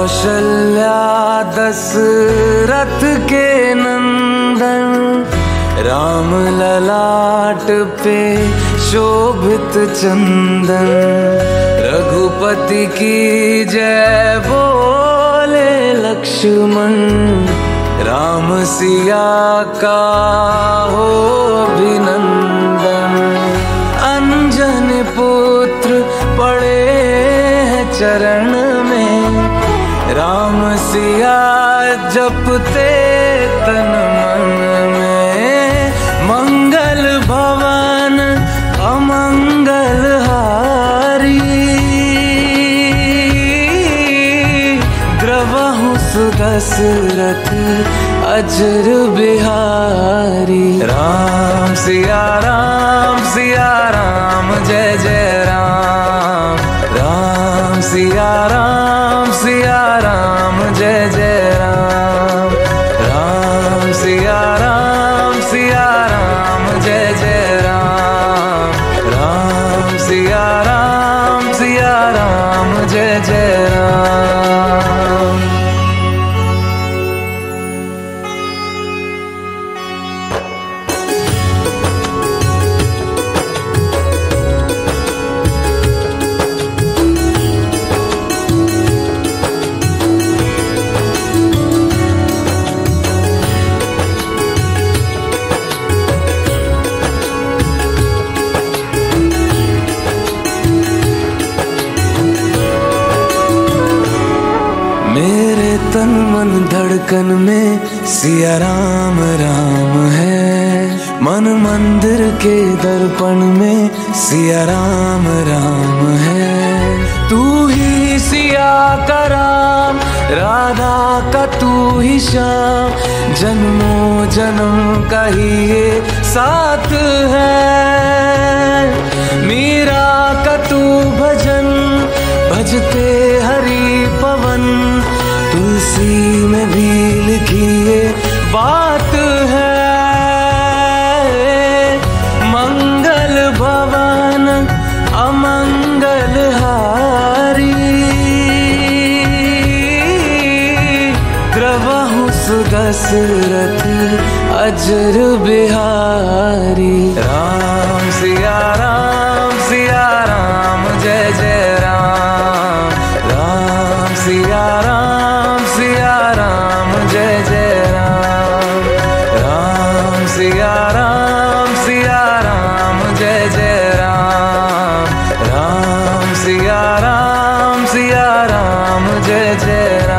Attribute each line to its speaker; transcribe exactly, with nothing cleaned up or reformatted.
Speaker 1: कौशल्या दशरथ के नंदन, राम ललाट पे शोभित चंदन। रघुपति की जय बोले लक्ष्मण, राम सिया का हो अभिनंदन। अंजन पुत्र पड़े हैं चरण में, राम सिया जपते तन मन में। मंगल भवन अमंगल हारी, द्रवहु सुदशरथ अजर बिहारी। राम सिया राम सिया राम जय जय राम। राम सिया राम सिया राम जय जय राम। राम सिया राम सिया राम जय जय राम। राम सिया राम सिया राम जय जय राम। मेरे तन मन धड़कन में सिया राम राम है। मन मंदिर के दर्पण में सिया राम राम है। तू ही सिया का राम, राधा का तू ही श्याम। जन्मों जन्म का ही ये साथ है। मीरा का तू भजन भजते हरि पवन। तुलसी में भी लिखी ये बात है। मंगल भवन अमंगल हारी, द्रवहु सुदशरथ अजर बिहारी। राम सिया राम सिया राम जय जय राम। राम सिया राम सिया राम जय जय राम। राम सिया राम सिया राम जय जय राम। राम सिया राम सिया राम जय जय राम।